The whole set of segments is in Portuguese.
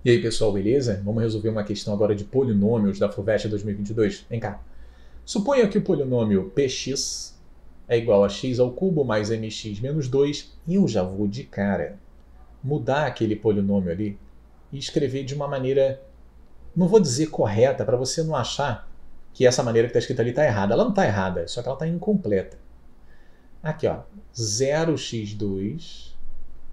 E aí, pessoal, beleza? Vamos resolver uma questão agora de polinômios da FUVEST 2022. Vem cá. Suponha que o polinômio px é igual a x ao cubo mais mx menos 2, e eu já vou de cara mudar aquele polinômio ali e escrever de uma maneira, não vou dizer correta, para você não achar que essa maneira que está escrita ali está errada. Ela não está errada, só que ela está incompleta. Aqui, ó, 0x2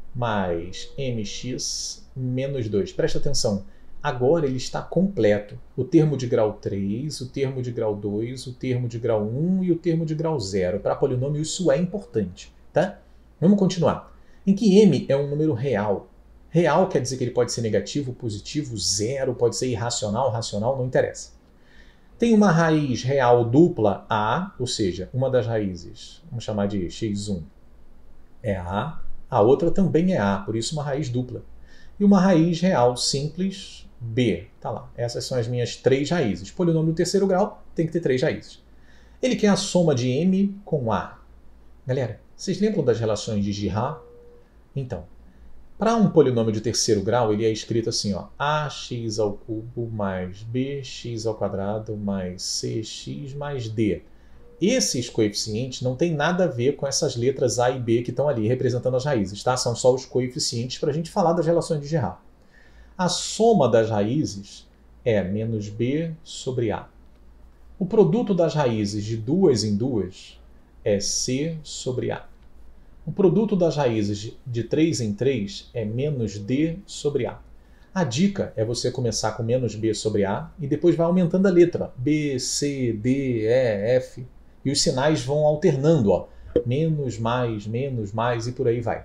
mais mx menos 2. Presta atenção. Agora ele está completo. O termo de grau 3, o termo de grau 2, o termo de grau 1 e o termo de grau 0. Para polinômio isso é importante, tá? Vamos continuar. Em que m é um número real. Real quer dizer que ele pode ser negativo, positivo, zero, pode ser irracional, racional, não interessa. Tem uma raiz real dupla a, ou seja, uma das raízes, vamos chamar de x1, é a outra também é a, por isso uma raiz dupla. E uma raiz real simples b. Tá lá. Essas são as minhas três raízes. Polinômio do terceiro grau tem que ter três raízes. Ele quer a soma de m com a. Galera, vocês lembram das relações de Girard? Então, para um polinômio de terceiro grau, ele é escrito assim, ó, ax ao cubo mais bx ao quadrado mais cx mais d. Esses coeficientes não têm nada a ver com essas letras A e B que estão ali representando as raízes, tá? São só os coeficientes para a gente falar das relações de Girard. A soma das raízes é menos b sobre a. O produto das raízes de duas em duas é c sobre a. O produto das raízes de 3 em 3 é menos d sobre a. A dica é você começar com menos b sobre a e depois vai aumentando a letra. B, C, D, E, F. E os sinais vão alternando, ó. Menos mais e por aí vai.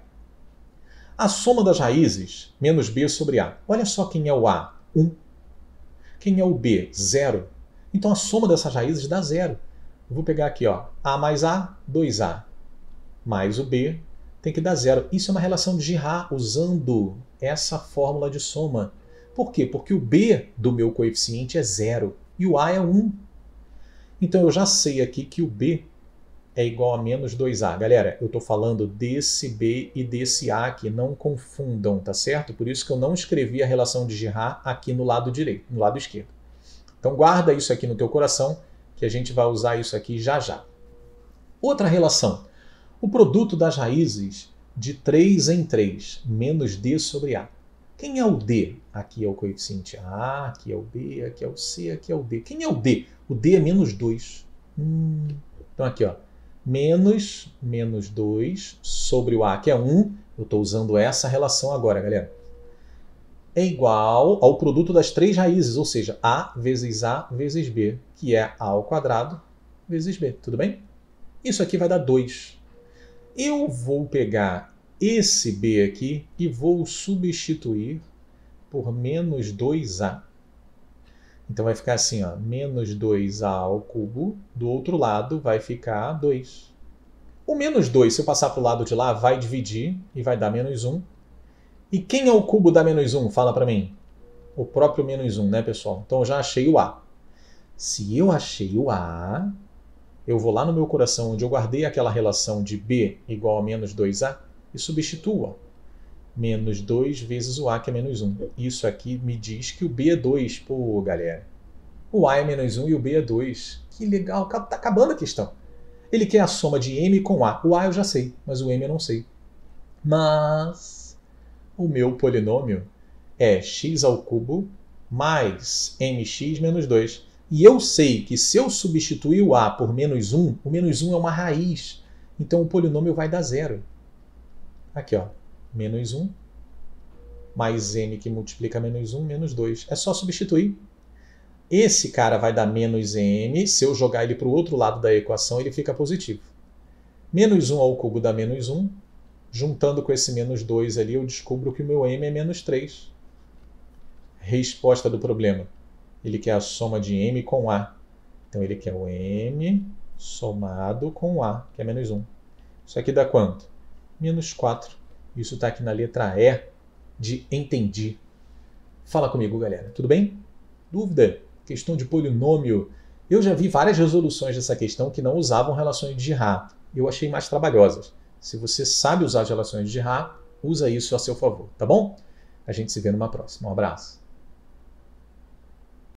A soma das raízes, menos b sobre a. Olha só quem é o a, 1. Quem é o b, 0. Então a soma dessas raízes dá 0. Eu vou pegar aqui, ó, a mais a, 2a. Mais o b tem que dar 0. Isso é uma relação de Girard usando essa fórmula de soma. Por quê? Porque o b do meu coeficiente é 0 e o a é 1. Então eu já sei aqui que o b é igual a menos 2a. Galera, eu estou falando desse b e desse a aqui, não confundam, tá certo? Por isso que eu não escrevi a relação de Girard aqui no lado direito, no lado esquerdo. Então guarda isso aqui no teu coração, que a gente vai usar isso aqui já já. Outra relação. O produto das raízes de 3 em 3, menos d sobre a. Quem é o d? Aqui é o coeficiente a, aqui é o b, aqui é o c, aqui é o d. Quem é o d? O d é menos 2. Então aqui, ó, menos 2 sobre o a, que é 1. Eu estou usando essa relação agora, galera. É igual ao produto das três raízes, ou seja, a vezes b, que é a ao quadrado vezes b. Tudo bem? Isso aqui vai dar 2. Eu vou pegar esse b aqui e vou substituir por menos 2a. Então vai ficar assim, ó, menos 2a ao cubo, do outro lado vai ficar 2. O menos 2, se eu passar para o lado de lá, vai dividir e vai dar menos 1. E quem é o cubo da menos 1? Fala para mim. O próprio menos 1, né, pessoal? Então eu já achei o a. Se eu achei o a, eu vou lá no meu coração, onde eu guardei aquela relação de b igual a menos 2a, e substituo. Ó. Menos 2 vezes o a, que é menos 1. Isso aqui me diz que o b é 2. Pô, galera. O a é menos 1 e o b é 2. Que legal, tá acabando a questão. Ele quer a soma de m com a. O a eu já sei, mas o m eu não sei. Mas o meu polinômio é x ao cubo mais mx menos 2. E eu sei que se eu substituir o a por menos 1, o menos 1 é uma raiz. Então o polinômio vai dar 0. Aqui, ó. Menos 1 mais m que multiplica menos 1, menos 2. É só substituir. Esse cara vai dar menos m. Se eu jogar ele para o outro lado da equação, ele fica positivo. Menos 1 ao cubo dá menos 1. Juntando com esse menos 2 ali, eu descubro que o meu m é menos 3. Resposta do problema. Ele quer a soma de m com a. Então ele quer o m somado com a, que é menos 1. Isso aqui dá quanto? Menos 4. Isso está aqui na letra E de entendi. Fala comigo, galera. Tudo bem? Dúvida? Questão de polinômio. Eu já vi várias resoluções dessa questão que não usavam relações de Girard. Eu achei mais trabalhosas. Se você sabe usar as relações de Girard, usa isso a seu favor, tá bom? A gente se vê numa próxima. Um abraço.